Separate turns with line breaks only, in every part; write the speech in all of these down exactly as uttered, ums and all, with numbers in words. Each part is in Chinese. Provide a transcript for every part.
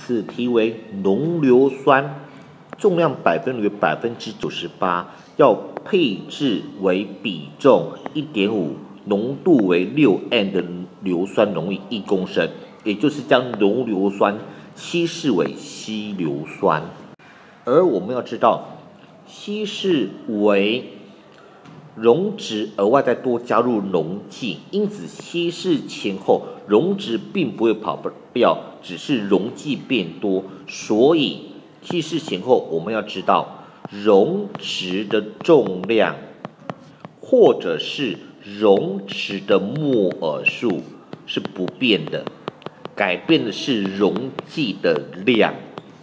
此题为浓硫酸，重量百分率为百分之九十八，要配置为比重一点五，浓度为六 M 的硫酸溶液一公升，也就是将浓硫酸稀释为稀硫酸。而我们要知道，稀释为溶质额外再多加入溶剂，因此稀释前后溶质并不会跑掉，只是溶剂变多。所以稀释前后我们要知道溶质的重量，或者是溶质的摩尔数是不变的，改变的是溶剂的量。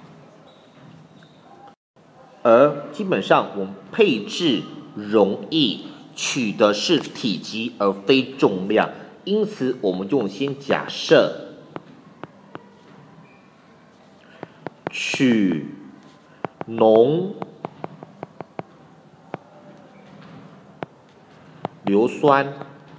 而基本上我们配置溶液取的是体积而非重量，因此我们就先假设取浓硫酸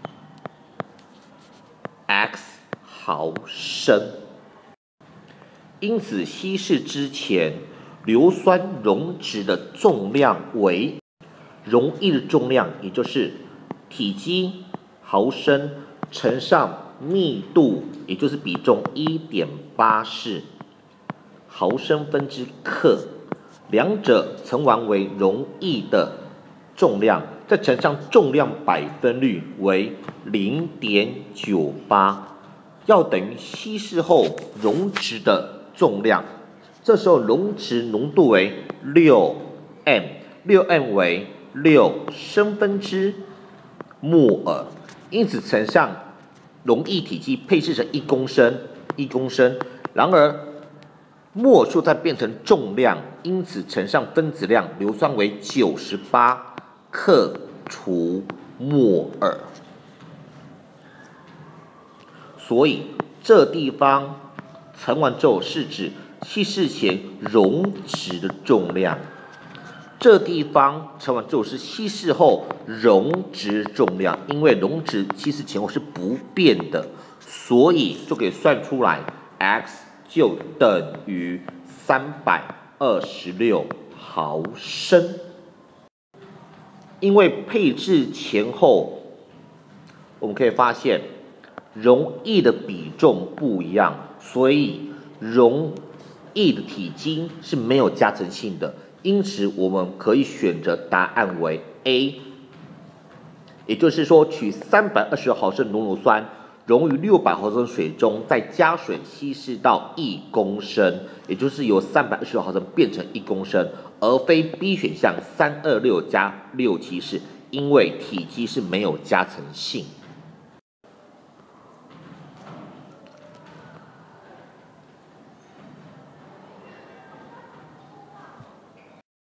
x 毫升，因此稀释之前硫酸溶质的重量为溶液的重量，也就是体积毫升乘上密度，也就是比重 一点八四毫升分之克，两者乘完为溶液的重量，再乘上重量百分率为 零点九八，要等于稀释后溶质的重量。这时候溶质浓度为 六 M， 六 M 为六升分之摩尔，因此乘上溶液体积配置成一公升，一公升。然而摩尔数再变成重量，因此乘上分子量，硫酸为九十八克除摩尔。所以这地方乘完之后是指稀释前溶质的重量，这地方乘完之后是稀释后溶质重量，因为溶质稀释前后是不变的，所以就可以算出来 x 就等于三百二十六毫升。因为配置前后，我们可以发现溶液的比重不一样，所以溶液的体积是没有加成性的，因此我们可以选择答案为 A， 也就是说取三百二十毫升浓硫酸溶于六百毫升水中，再加水稀释到一公升，也就是由三百二十毫升变成一公升，而非 B 选项三百二十六加六七四，因为体积是没有加成性。